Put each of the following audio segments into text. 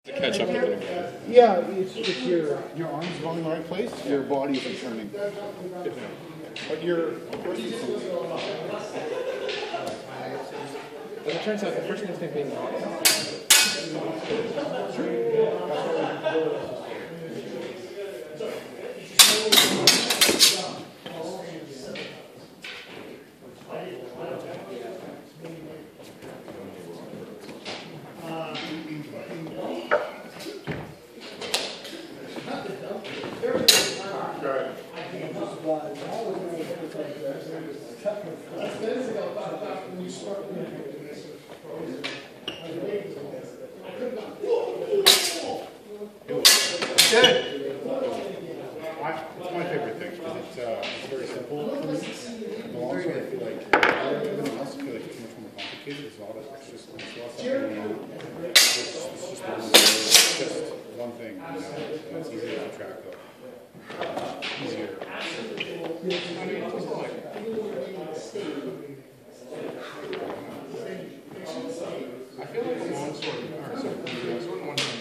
To catch up with it. Yeah, it's your arms going in the right place, your body isn't turning. But your But it turns out the first instinct being It's my favorite thing because it's very simple. The longsword, I feel like everything else, I feel like it's much more complicated. It's all it's just stuff going on. It's just one thing, and it's easy to keep track of. Easier. I mean, it's also like, I feel like the longsword, or sorry, the sword and one hand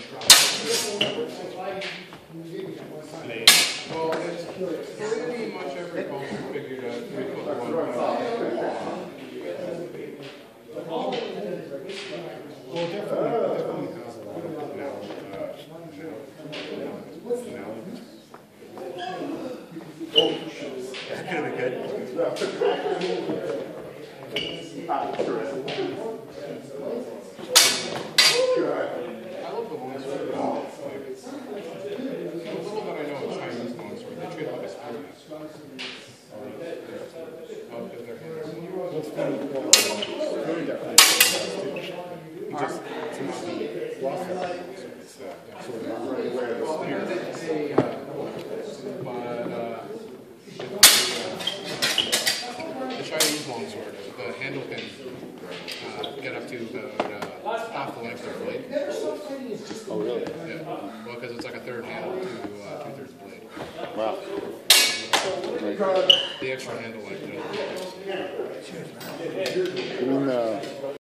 well, it's pretty much every culture figured out 3 foot 1. Well, definitely has a lot of now. That's gonna be good. I love the longsword. Like, the little that I know of Chinese longsword, they treat it like a spear. Because their hands. What's funny, very definitely. Just, it's not the rough it's sort of right away the spear. The Chinese longsword, the handle can get up to about half the length of the blade. Oh, really? Yeah. Well, because it's like a third handle to 2/3 blade. Wow. The extra handle length. You mean the